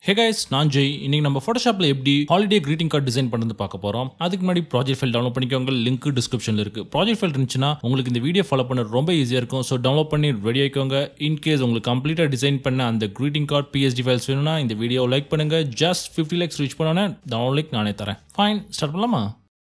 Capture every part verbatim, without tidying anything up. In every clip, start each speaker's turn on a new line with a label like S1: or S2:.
S1: Hey guys, நான் ஜெய். இன்னைக்கு நம்ம Photoshopல எப்படி ஹாலிடே greeting card டிசைன் பண்றது பார்க்க போறோம். அதுக்கு முன்னாடி ப்ராஜெக்ட் ஃபைல் டவுன்லோட் பண்ணிக்கோங்க. லிங்க் டிஸ்கிரிப்ஷன்ல இருக்கு. ப்ராஜெக்ட் ஃபைல் இருந்துச்சுன்னா உங்களுக்கு இந்த வீடியோ ஃபாலோ பண்ண ரொம்ப ஈஸியா இருக்கும். ஸோ டவுன்லோட் பண்ணி ரெடி ஆயிக்கோங்க. இன் கேஸ் உங்களுக்கு கம்ப்ளீட்டா டிசைன் பண்ண அந்த greeting card P S D files வேணும்னா இந்த வீடியோவை லைக் பண்ணுங்க. ஜஸ்ட் ஃபிஃப்டி லைக்ஸ் ரீச் பண்ணோன்னே டவுன்லோட் லிங்க் நானே தரேன். ஃபைன், ஸ்டார்ட் பண்ணலாமா?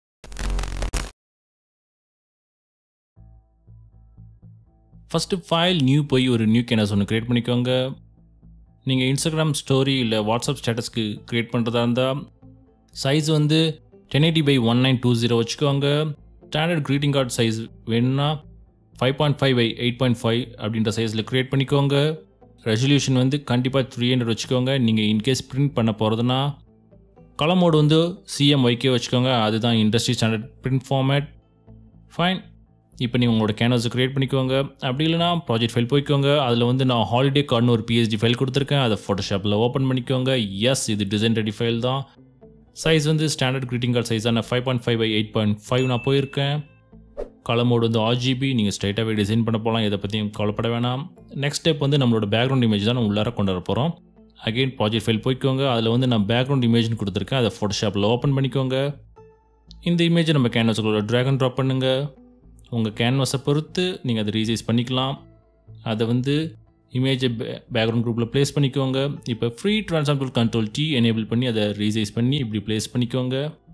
S1: ஃபர்ஸ்ட் ஃபைல் நியூ போய் ஒரு நியூ கேன்வாஸ் ஒன்று கிரியேட் பண்ணிக்கோங்க. நீங்கள் இன்ஸ்டாகிராம் ஸ்டோரி இல்லை வாட்ஸ்அப் ஸ்டேட்டஸ்க்கு க்ரியேட் பண்ணுறதா இருந்தால் சைஸ் வந்து ten eighty by one nine two zero வச்சுக்கோங்க. ஸ்டாண்டர்ட் க்ரீட்டிங் கார்டு சைஸ் வேணும்னா five point five by eight point five அப்படின்ற சைஸில் க்ரியேட் பண்ணிக்கோங்க. ரெசல்யூஷன் வந்து கண்டிப்பாக த்ரீ ஹண்ட்ரட் வச்சுக்கோங்க. நீங்கள் இன்கேஸ் பிரிண்ட் பண்ண போகிறதுனா கலர் மோடு வந்து சிஎம்ஒய்கே வச்சுக்கோங்க. அதுதான் industry standard print format. Fine, இப்போ நீங்கள் உங்களோட கேன்வாஸை க்ரியேட் பண்ணிக்கோங்க. அப்படி இல்லைனா ப்ராஜெக்ட் ஃபைல் போய்க்கோங்க. அதில் வந்து நான் ஹாலிடே கார்டுன்னு ஒரு பிஎஸ்டி ஃபைல் கொடுத்துருக்கேன். அதை ஃபோட்டோஷாப்பில் ஓப்பன் பண்ணிக்கோங்க. எஸ், இது டிசைன் ரெடி ஃபைல் தான். சைஸ் வந்து ஸ்டாண்டர்ட் க்ரீட்டிங் கார்டு சைஸ் தான். Five point five by eight point five நான் போயிருக்கேன். கலர் மோடு வந்து ஆர்ஜிபி. நீங்கள் ஸ்ட்ரைட்டாகவே டிசைன் பண்ண போகலாம். இதை பற்றியும் கவலைப்பட வேணாம். நெக்ஸ்ட் ஸ்டெப் வந்து நம்மளோட பேக்ரவுண்ட் இமேஜ் தான் நான் உள்ளார கொண்டு வர போகிறோம். அகெயின் ப்ராஜெக்ட் ஃபைல் போய்க்கோங்க. அதில் வந்து நான் பேக்ரவுண்ட் இமேஜ்னு கொடுத்துருக்கேன். அதை ஃபோட்டோஷாப்பில் ஓப்பன் பண்ணிக்கோங்க. இந்த இமேஜை நம்ம கேன்வாஸுக்குள்ள ட்ராக் அண்ட் ட்ராப் பண்ணுங்கள். உங்கள் கேன்வாஸை பொறுத்து நீங்கள் அதை ரீசைஸ் பண்ணிக்கலாம். அதை வந்து இமேஜை பே பேக்ரவுண்ட் குரூப்பில் ப்ளேஸ் பண்ணிக்கோங்க. இப்போ free transform control T enable பண்ணி அதை ரீசைஸ் பண்ணி இப்படி ப்ளேஸ் பண்ணிக்கோங்க.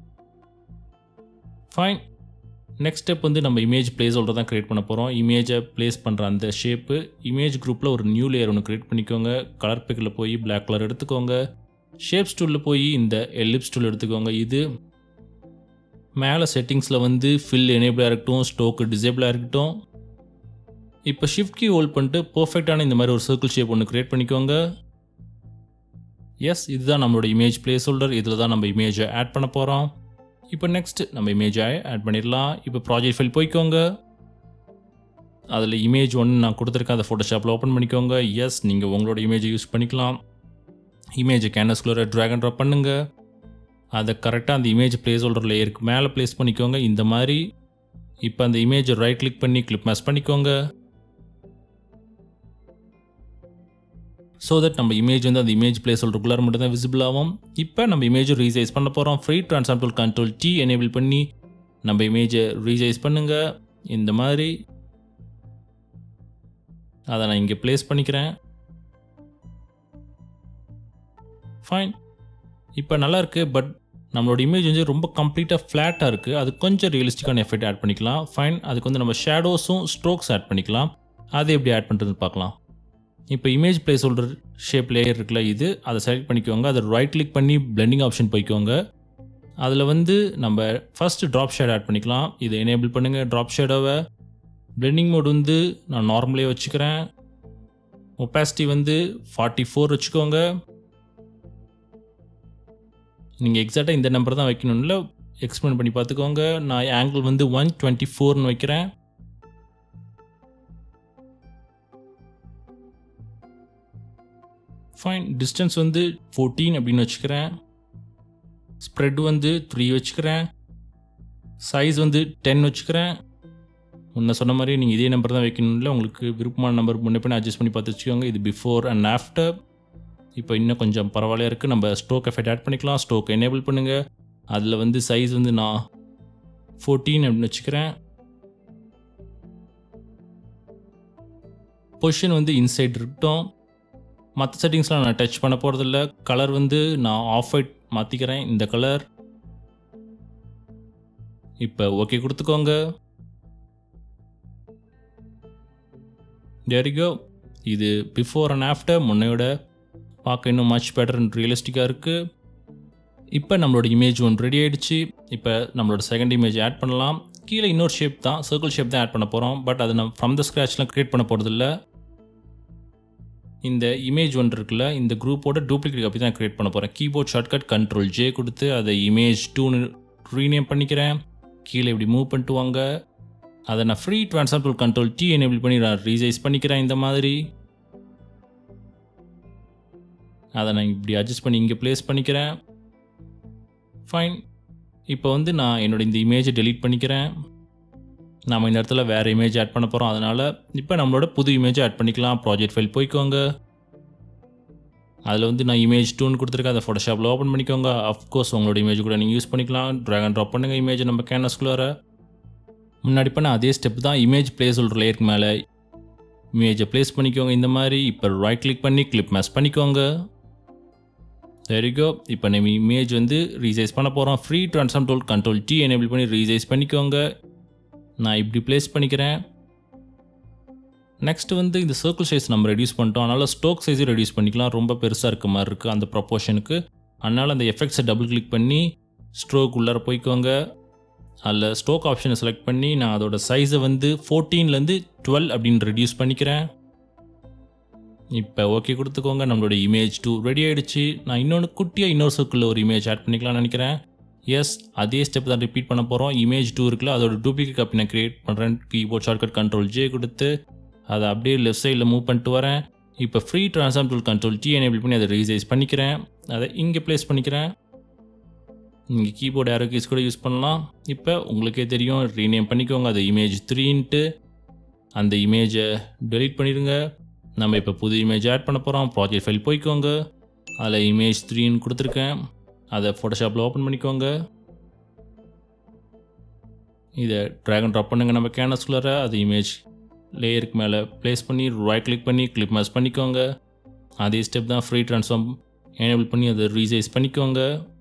S1: ஃபைன், நெக்ஸ்ட் ஸ்டெப் வந்து நம்ம இமேஜ் ப்ளேஸ் ஹோல்டர் தான் க்ரியேட் பண்ண போகிறோம். இமேஜை ப்ளேஸ் பண்ணுற அந்த ஷேப்பு இமேஜ் குரூப்பில் ஒரு நியூ லேயர் ஒன்று க்ரியேட் பண்ணிக்கோங்க. கலர் பிக்கில் போய் பிளாக் கலர் எடுத்துக்கோங்க. ஷேப்ஸ் டூலில் போய் இந்த எலிப்ஸ் டூல் எடுத்துக்கோங்க. இது மேலே செட்டிங்ஸில் வந்து ஃபில் எனேபிளாக இருக்கட்டும், ஸ்டோக்கு டிசேபிளாக இருக்கட்டும். இப்போ ஷிஃப்ட் கீ ஹோல்ட் பண்ணிட்டு பர்ஃபெக்டான இந்த மாதிரி ஒரு சர்க்கிள் ஷேப் ஒன்று க்ரியேட் பண்ணிக்கோங்க. எஸ், இதுதான் நம்மளோட இமேஜ் பிளேஸ் ஹோல்டர். இதில் தான் நம்ம இமேஜை ஆட் பண்ண போகிறோம். இப்போ நெக்ஸ்ட் நம்ம இமேஜை ஆட் பண்ணிடலாம். இப்போ ப்ராஜெக்ட் ஃபைல் போய்க்கோங்க. அதில் இமேஜ் ஒன்று நான் கொடுத்துருக்கேன். அதை ஃபோட்டோஷாப்பில் ஓப்பன் பண்ணிக்கோங்க. எஸ், நீங்கள் உங்களோட இமேஜை யூஸ் பண்ணிக்கலாம். இமேஜை கேன்வாஸ்குள்ளே ட்ராக் அண்ட் ட்ராப் பண்ணுங்கள். அதை கரெக்டாக அந்த இமேஜ் பிளேஸ் ஹோல்டர் லேயருக்கு மேலே ப்ளேஸ் பண்ணிக்கோங்க. இந்த மாதிரி இப்போ அந்த இமேஜை ரைட் கிளிக் பண்ணி கிளிப் மேட்ச் பண்ணிக்கோங்க. ஸோ தட் நம்ம இமேஜ் வந்து அந்த இமேஜ் பிளேஸ் ஹோல்டருக்குள்ளார மட்டும் தான் விசிபிள் ஆகும். இப்போ நம்ம இமேஜை ரீசைஸ் பண்ண போகிறோம். Free transform control T enable பண்ணி நம்ம இமேஜை ரீசைஸ் பண்ணுங்கள். இந்த மாதிரி அதை நான் இங்கே ப்ளேஸ் பண்ணிக்கிறேன். ஃபைன், இப்போ நல்லா இருக்குது. பட் நம்மளோட இமேஜ் வந்து ரொம்ப கம்ப்ளீட்டாக ஃப்ளாட்டாக இருக்குது. அது கொஞ்சம் ரியலிஸ்டிக்கான எஃபெக்ட் ஆட் பண்ணிக்கலாம். ஃபைன், அதுக்கு வந்து நம்ம ஷேடோஸும் ஸ்ட்ரோக்ஸ் ஆட் பண்ணிக்கலாம். அதை எப்படி ஆட் பண்ணுறதுன்னு பார்க்கலாம். இப்போ image placeholder shape layer இருக்குல்ல, இது அதை செலக்ட் பண்ணிக்கோங்க. அதை ரைட் கிளிக் பண்ணி பிளெண்டிங் ஆப்ஷன் போய்க்கோங்க. அதில் வந்து நம்ம ஃபஸ்ட்டு ட்ராப் ஷேட் ஆட் பண்ணிக்கலாம். இதை எனேபிள் பண்ணுங்கள். ட்ராப் ஷேடோவை பிளெண்டிங் மோட் வந்து நான் நார்மலே வச்சுக்கிறேன். ஒப்பாசிட்டி வந்து ஃபார்ட்டி ஃபோர் வச்சுக்கோங்க. நீங்கள் எக்ஸாக்டாக இந்த நம்பர் தான் வைக்கணும்ல, எக்ஸ்பிளைன் பண்ணி பார்த்துக்கோங்க. நான் ஆங்கிள் வந்து ஒன் டுவெண்ட்டி ஃபோர்னு வைக்கிறேன். ஃபைன், டிஸ்டன்ஸ் வந்து ஃபோர்டீன் அப்படின்னு வச்சுக்கிறேன். ஸ்ப்ரெட் வந்து த்ரீ வச்சுக்கிறேன். சைஸ் வந்து டென் வச்சுக்கிறேன். முன்ன சொன்ன மாதிரி நீங்கள் இதே நம்பர் தான் வைக்கணும்ல, உங்களுக்கு விருப்பமான நம்பர் முன்ன பின்ன அட்ஜஸ்ட் பண்ணி பார்த்து வச்சுக்கோங்க. இது பிஃபோர் அண்ட் ஆஃப்டர். இப்போ இன்னும் கொஞ்சம் பரவாயில்லையா இருக்குது. நம்ம ஸ்டோக் எஃபெக்ட் ஆட் பண்ணிக்கலாம். ஸ்டோக் எனேபிள் பண்ணுங்கள். அதில் வந்து சைஸ் வந்து நான் ஃபோர்டீன் அப்படின்னு வச்சுக்கிறேன். பொசிஷன் வந்து இன்சைட் இருக்கட்டும். மற்ற செட்டிங்ஸ்லாம் நான் டச் பண்ண போகிறதில்ல. கலர் வந்து நான் ஆஃப் ஒயிட் மாற்றிக்கிறேன். இந்த கலர் இப்போ ஓகே கொடுத்துக்கோங்க. There you go. இது பிஃபோர் அண்ட் ஆஃப்டர் முன்னையோட பார்க்க இன்னும் மச் பெட்டர் அண்ட் ரியலிஸ்டிக்காக இருக்குது. இப்போ நம்மளோட இமேஜ் ஒன்று ரெடி ஆகிடுச்சு. இப்போ நம்மளோட செகண்ட் இமேஜ் ஆட் பண்ணலாம். கீழே இன்னொரு ஷேப் தான், சர்க்கிள் ஷேப் தான் ஆட் பண்ண போகிறோம். பட் அதை நம்ம ஃப்ரம் த ஸ்க்ராட்ச்லாம் க்ரியேட் பண்ண போகிறதில்ல. இந்த இமேஜ் ஒன்று இருக்குல்ல, இந்த குரூப்போட டூப்ளிகேட் காப்பி தான் க்ரியேட் பண்ண போகிறேன். கீபோர்ட் ஷார்ட்கட் கண்ட்ரோல் ஜே கொடுத்து அதை இமேஜ் டூன்னு ரீநேம் பண்ணிக்கிறேன். கீழே இப்படி மூவ் பண்ணிட்டு வாங்க. அதை நான் free transform control T enable பண்ணி நான் ரீசைஸ் பண்ணிக்கிறேன். இந்த மாதிரி அதை நான் இப்படி அட்ஜஸ்ட் பண்ணி இங்கே ப்ளேஸ் பண்ணிக்கிறேன். ஃபைன், இப்போ வந்து நான் என்னோட இந்த இமேஜை டெலீட் பண்ணிக்கிறேன். நம்ம இந்த இடத்துல வேறு இமேஜ் ஆட் பண்ண போகிறோம். அதனால் இப்போ நம்மளோட புது இமேஜை ஆட் பண்ணிக்கலாம். ப்ராஜெக்ட் ஃபைல் போய்க்கோங்க. அதில் வந்து நான் இமேஜ் டூன்னு கொடுத்துருக்கேன். அதை ஃபோட்டோஷாப்பில் ஓப்பன் பண்ணிக்கோங்க. அஃப்கோர்ஸ் உங்களோட இமேஜ் கூட நீங்கள் யூஸ் பண்ணிக்கலாம். ட்ராக் அண்ட் ட்ராப் பண்ணுங்கள் இமேஜை நம்ம கேன்வாஸ்குள்ளார. முன்னாடி பண்ண அதே ஸ்டெப் தான். இமேஜ் பிளேஸ் ஒரு லேயருக்கு மேலே இமேஜை ப்ளேஸ் பண்ணிக்கோங்க இந்த மாதிரி. இப்போ ரைட் கிளிக் பண்ணி கிளிப் மேஷ் பண்ணிக்கோங்க. There you go. இப்போ நம்ம இமேஜ் வந்து ரீசைஸ் பண்ண போகிறோம். Free transform tool control T enable பண்ணி ரீசைஸ் பண்ணிக்கோங்க. நான் இப்படி ப்ளேஸ் பண்ணிக்கிறேன். நெக்ஸ்ட் வந்து இந்த சர்க்கிள் சைஸ் நம்ம ரெடியூஸ் பண்ணிட்டோம். அதனால் ஸ்ட்ரோக் சைஸும் ரெடியூஸ் பண்ணிக்கலாம். ரொம்ப பெருசாக இருக்க மாதிரி இருக்குது அந்த ப்ரொப்போர்ஷனுக்கு. அதனால் அந்த எஃபெக்ட்ஸை டபுள் கிளிக் பண்ணி ஸ்ட்ரோக் உள்ளார போய்க்கோங்க. அதில் ஸ்ட்ரோக் ஆப்ஷனை செலக்ட் பண்ணி நான் அதோட சைஸை வந்து ஃபோர்டீன்லேருந்து டுவெல் அப்படின்னு ரெடியூஸ் பண்ணிக்கிறேன். இப்போ ஓகே கொடுத்துக்கோங்க. நம்மளோட இமேஜ் டூ ரெடி ஆகிடுச்சு. நான் இன்னொன்று குட்டியாக இன்னொரு சர்க்கிளில் ஒரு இமேஜ் ஆட் பண்ணிக்கலாம்னு நினைக்கிறேன். எஸ், அதே ஸ்டெப் தான் ரிப்பீட் பண்ண போகிறோம். இமேஜ் டூ இருக்குல்ல, அதோட டூப்ளிகேட் காப்பி நான் கிரியேட் பண்ணுறேன். கீபோர்ட் ஷார்ட்கட் கண்ட்ரோல் ஜே கொடுத்து அதை அப்படியே லெஃப்ட் சைடில் மூவ் பண்ணிட்டு வரேன். இப்போ free transform tool control T enable பண்ணி அதை ரீசைஸ் பண்ணிக்கிறேன். அதை இங்கே ப்ளேஸ் பண்ணிக்கிறேன். இங்கே கீபோர்ட் ஏரோ கீஸ் கூட யூஸ் பண்ணலாம். இப்போ உங்களுக்கே தெரியும், ரீநேம் பண்ணிக்கோங்க. அது இமேஜ் த்ரீன்ட்டு அந்த இமேஜை டெலீட் பண்ணிடுங்க. நம்ம இப்போ புது இமேஜ் ஆட் பண்ண போகிறோம். ப்ராஜெக்ட் ஃபைல் போய்க்கோங்க. அதில் இமேஜ் த்ரீன்னு கொடுத்துருக்கேன். அதை ஃபோட்டோஷாப்பில் ஓப்பன் பண்ணிக்கோங்க. இதை ட்ராக் அண்ட் ட்ராப் பண்ணுங்க நம்ம கேன்வாஸ்குள்ளார. அது இமேஜ் லேயருக்கு மேலே ப்ளேஸ் பண்ணி ரைட் கிளிக் பண்ணி கிளிப் மேஷ் பண்ணிக்கோங்க. அதே ஸ்டெப் தான். ஃப்ரீ ட்ரான்ஸ்ஃபார்ம் எனேபிள் பண்ணி அதை ரீசைஸ் பண்ணிக்கோங்க.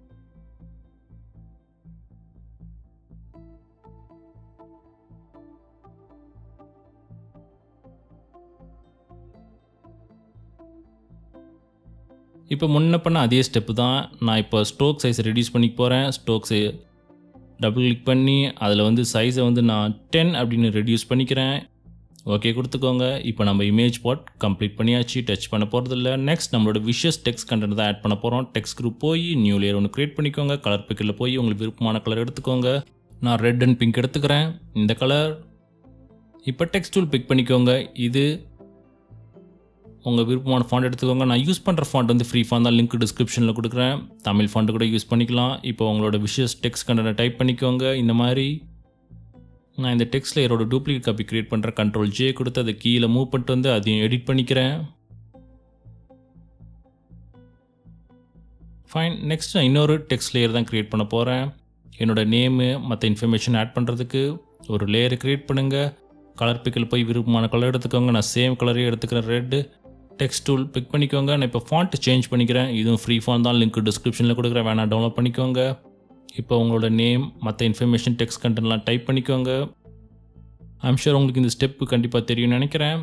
S1: இப்போ முன்ன பண்ண அதே ஸ்டெப்பு தான். நான் இப்போ ஸ்ட்ரோக் சைஸை ரெடியூஸ் பண்ணி போகிறேன். ஸ்ட்ரோக்ஸை டபுள் கிளிக் பண்ணி அதில் வந்து சைஸை வந்து நான் டென் அப்படின்னு ரெடியூஸ் பண்ணிக்கிறேன். ஓகே கொடுத்துக்கோங்க. இப்போ நம்ம இமேஜ் பார்ட் கம்ப்ளீட் பண்ணியாச்சு. டச் பண்ண போகிறதில்ல. நெக்ஸ்ட் நம்மளோட விஷஸ் டெக்ஸ்ட் கண்டென்ட் தான் ஆட் பண்ண போகிறோம். டெக்ஸ்ட் குரூப் போய் நியூ லேயர் ஒன்று க்ரியேட் பண்ணிக்கோங்க. கலர் பிக்கில் போய் உங்களுக்கு விருப்பமான கலர் எடுத்துக்கோங்க. நான் ரெட் அண்ட் பிங்க் எடுத்துக்கிறேன், இந்த கலர். இப்போ டெக்ஸ்ட் டூல் பிக் பண்ணிக்கோங்க. இது உங்கள் விருப்பமான ஃபாண்ட் எடுத்துக்கோங்க. நான் யூஸ் பண்ணுற ஃபாண்ட் வந்து ஃப்ரீ ஃபாண்ட் தான். லிங்க் டிஸ்கிரிப்ஷனில் கொடுக்குறேன். தமிழ் ஃபாண்ட் கூட யூஸ் பண்ணிக்கலாம். இப்போ உங்களோட விஷஸ் டெக்ஸ்ட் கண்டென்ட் டைப் பண்ணிக்கோங்க இந்த மாதிரி. நான் இந்த டெக்ஸ்ட் லேயரோட டூப்ளிகேட் காப்பி கிரியேட் பண்ணுறேன். கண்ட்ரோல் ஜே கொடுத்து அதை கீழே மூவ் பண்ணிட்டு வந்து அதையும் எடிட் பண்ணிக்கிறேன். ஃபைன். நெக்ஸ்ட் நான் இன்னொரு டெக்ஸ்ட் லேயர் தான் க்ரியேட் பண்ண போகிறேன். என்னோடய நேமு மற்ற இன்ஃபர்மேஷன் ஆட் பண்ணுறதுக்கு ஒரு லேயரை க்ரியேட் பண்ணுங்கள். கலர் பிக்கில் போய் விருப்பமான கலர் எடுத்துக்கோங்க. நான் சேம் கலரே எடுத்துக்கிறேன், ரெட்டு. டெக்ஸ்ட் டூல் பிக் பண்ணிக்கோங்க. நான் இப்போ ஃபாண்ட் சேஞ்ச் பண்ணிக்கிறேன். இதுவும் ஃப்ரீ ஃபாண்ட் தான். லிங்க் டிஸ்கிரிப்ஷனில் கொடுக்குறேன், வேணால் டவுன்லோட் பண்ணிக்கோங்க. இப்போ உங்களோட நேம் மற்ற இன்ஃபர்மேஷன் டெக்ஸ்ட் கண்டென்ட்லாம் டைப் பண்ணிக்கோங்க. ஐம் ஷூர் உங்களுக்கு இந்த ஸ்டெப்பு கண்டிப்பாக தெரியும்னு நினைக்கிறேன்.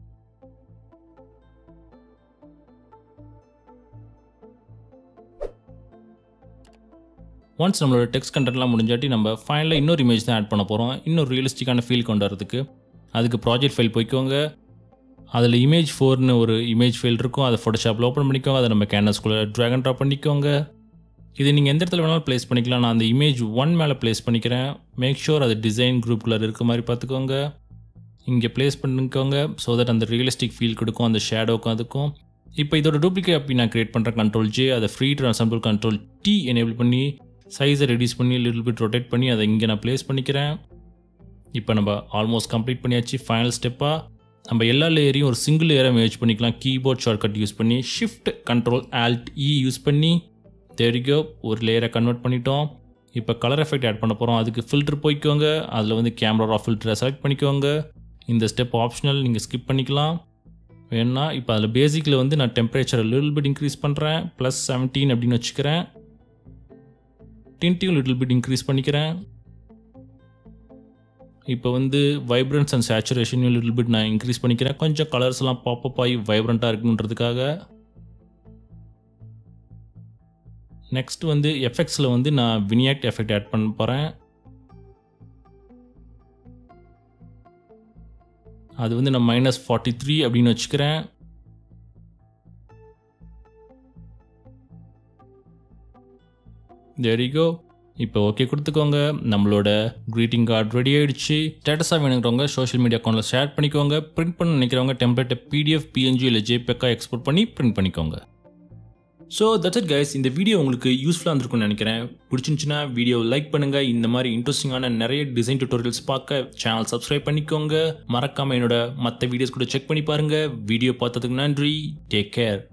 S1: ஒன்ஸ் நம்மளோட டெக்ஸ்ட் கண்டென்ட்லாம் முடிஞ்சாட்டி நம்ம ஃபைனலாக இன்னொரு இமேஜ் தான் ஆட் பண்ண போகிறோம். இன்னொரு ரியலிஸ்டிக்கான ஃபீல் கொண்டு வரதுக்கு. அதுக்கு ப்ராஜெக்ட் ஃபைல் போய்க்கோங்க. அதில் இமேஜ் ஃபோர்னு ஒரு இமேஜ் ஃபைல் இருக்கும். அதை ஃபோட்டோஷாப்பில் ஓப்பன் பண்ணிக்கோங்க. அதை நம்ம கேன்வாஸ்குள்ளே ட்ராக் அண்ட் ட்ராப் பண்ணிக்கோங்க. இது நீங்கள் எந்த இடத்துல வேணாலும் ப்ளேஸ் பண்ணிக்கலாம். நான் அந்த இமேஜ் ஒன் மேலே ப்ளேஸ் பண்ணிக்கிறேன். மேக் ஷூர் அது டிசைன் குரூப்குள்ளே இருக்க மாதிரி பார்த்துக்கோங்க. இங்கே ப்ளேஸ் பண்ணிக்கோங்க. ஸோ தட் அந்த ரியலிஸ்டிக் ஃபீல் கொடுக்கும், அந்த ஷேடோக்கும் அதுக்கும். இப்போ இதோட டூப்ளிகேட் அப்படி நான் க்ரியேட் பண்ணுறேன். கண்ட்ரோல் ஜே, அதை free transform control T enable பண்ணி சைஸை ரெடியூஸ் பண்ணி லிட்டில் பிட் ரொட்டேட் பண்ணி அதை இங்கே நான் ப்ளேஸ் பண்ணிக்கிறேன். இப்போ நம்ம ஆல்மோஸ்ட் கம்ப்ளீட் பண்ணியாச்சு. ஃபைனல் ஸ்டெப்பாக நம்ம எல்லா லேயரையும் ஒரு சிங்கிள் லேயராக மேட்ச் பண்ணிக்கலாம். கீபோர்ட் ஷார்ட்கட் யூஸ் பண்ணி shift control alt E use பண்ணி there you go, ஒரு லேயரை கன்வெர்ட் பண்ணிட்டோம். இப்போ கலர் எஃபெக்ட் ஆட் பண்ண போகிறோம். அதுக்கு ஃபில்டர் போய்க்கோங்க. அதில் வந்து கேமரா ரா ஃபில்டரை செலக்ட் பண்ணிக்கோங்க. இந்த ஸ்டெப் ஆப்ஷனல், நீங்கள் ஸ்கிப் பண்ணிக்கலாம் வேணும்னா. இப்போ அதில் பேசிக்கில் வந்து நான் டெம்பரேச்சரை லிட்டில் பிட் இன்க்ரீஸ் பண்ணுறேன். ப்ளஸ் செவன்டீன் அப்படின்னு வச்சுக்கிறேன். டின்ட்டையும் லிட்டில் பிட் இன்க்ரீஸ் பண்ணிக்கிறேன். இப்போ வந்து வைப்ரன்ஸ் அண்ட் சேச்சுரேஷனையும் லிட்டில் பிட் நான் இன்க்ரீஸ் பண்ணிக்கிறேன். கொஞ்சம் கலர்ஸ்லாம் பாப்பப் ஆகி வைப்ரண்ட்டாக இருக்குன்றதுக்காக. நெக்ஸ்ட் வந்து எஃபெக்ட்ஸில் வந்து நான் வினியாக்ட் எஃபெக்ட் ஆட் பண்ண போகிறேன். அது வந்து நான் மைனஸ் ஃபார்ட்டி த்ரீ அப்படின்னு வச்சுக்கிறேன். there you go. இப்போ ஓகே கொடுத்துக்கோங்க. நம்மளோட க்ரீட்டிங் கார்டு ரெடி ஆகிடுச்சு. ஸ்டேட்டஸாக வேணுங்கிறவங்க சோஷியல் மீடியா அக்கௌண்ட்டில் ஷேர் பண்ணிக்கோங்க. பிரிண்ட் பண்ண நினைக்கிறவங்க டெம்ப்ளேட்டை பிடிஎஃப், பிஎன்ஜி இல்லை ஜேபேக்காக எக்ஸ்போர்ட் பண்ணி பிரிண்ட் பண்ணிக்கோங்க. So that's it guys. இந்த வீடியோ உங்களுக்கு யூஸ்ஃபுல்லாக இருந்திருக்கும்னு நினைக்கிறேன். பிடிச்சிருந்துச்சுன்னா வீடியோ லைக் பண்ணுங்கள். இந்த மாதிரி இன்ட்ரெஸ்டிங்கான நிறைய டிசைன் டியூட்டோரியல்ஸ் பார்க்க சேனல் சப்ஸ்கிரைப் பண்ணிக்கோங்க. மறக்காமல் என்னோட மற்ற வீடியோஸ் கூட செக் பண்ணி பாருங்கள். வீடியோ பார்த்ததுக்கு நன்றி. Take care.